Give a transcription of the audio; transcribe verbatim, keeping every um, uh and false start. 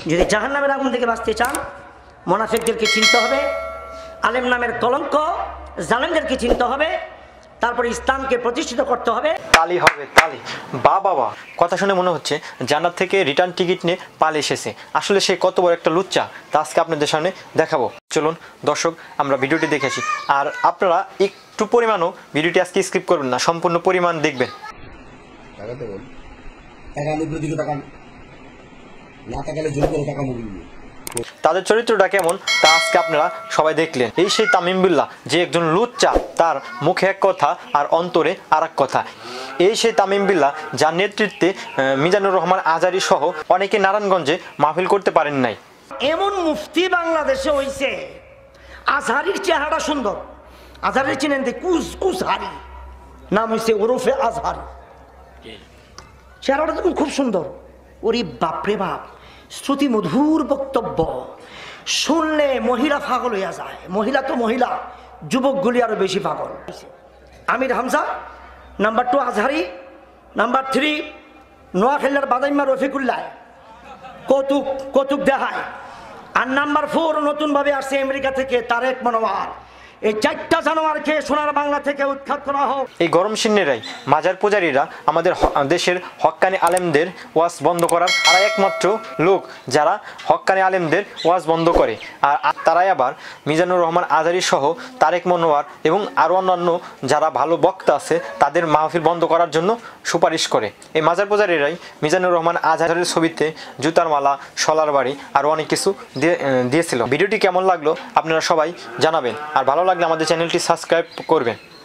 যদি জাহান্নামের আগুন থেকে বাঁচতে চান মুনাফিকদেরকে চিনতে হবে, আলেম নামের কলঙ্ক জালেমদেরকে চিনতে হবে, তারপরে ইসলামকে প্রতিষ্ঠিত করতে হবে। তালি হবে তালি। বা বাবা, কথা শুনে মনে হচ্ছে জান্নাত থেকে রিটার্ন টিকিট নিয়ে পালিয়ে এসেছে। আসলে সে কত বড় একটা লুচ্চা তা আজকে আপনাদের সামনে দেখাবো। চলুন দর্শক আমরা ভিডিওটি দেখেছি, আর আপনারা একটু পরিমাণও ভিডিওটি আজকে স্কিপ করবেন না, সম্পূর্ণ পরিমাণ দেখবেন। তাদের চরিত্রটা কেমন তা আজকে আপনারা সবাই দেখলেন। এই সেই তামিম বিল্লাহ যে একজন লুচ্চা, তার মুখে এক কথা আর অন্তরে আর এক কথা। এই সেই তামিম বিল্লাহ যার নেতৃত্বে মিজানুর রহমান আজহারী সহ অনেকে নারায়ণগঞ্জে মাহফিল করতে পারেন নাই। এমন মুফতি বাংলাদেশে হইছে, আজহারীর চেহারাটা সুন্দর। আজহারী চিনেন? কুস কুসহারি নাম হইছে, ওরফে আজহারী। চেহারাটা দেখুন খুব সুন্দর। ওরে বাপরে বাপ, শ্রুতি মধুর বক্তব্য শুনলে মহিলা পাগল হইয়া যায়। মহিলা তো মহিলা, যুবকগুলি আরো বেশি পাগল। Amir Hamza, number two Azhari, number three নোয়াখালীর বাদাইম্মা রফিকুল্লাহ কৌতুক কৌতুক দেখায়, আর নাম্বার ফোর নতুনভাবে আসছে আমেরিকা থেকে তারেক মনোয়ার। এই চারটা জানোয়ারকে সোনার বাংলা থেকে উৎখাত করা হোক। এই গরম সিন্নেরাই মাজার পূজারীরা আমাদের দেশের হক্কানি আলেমদের ওয়াজ বন্ধ করার আর একমাত্র লোক যারা হক্কানি আলেমদের ওয়াজ বন্ধ করে। আর তারাই আবার মিজানুর রহমান আজহারী সহ তারেক মনোয়ার এবং আরও অন্যান্য যারা ভালো বক্তা আছে তাদের মাহফিল বন্ধ করার জন্য সুপারিশ করে। এই মাজার পূজারীরাই মিজানুর রহমান আজহারীর ছবিতে জুতার মালা, শলার বাড়ি আরও অনেক কিছু দিয়ে দিয়েছিল। ভিডিওটি কেমন লাগলো আপনারা সবাই জানাবেন, আর ভালো লাগলে আমাদের চ্যানেলটি সাবস্ক্রাইব করবেন।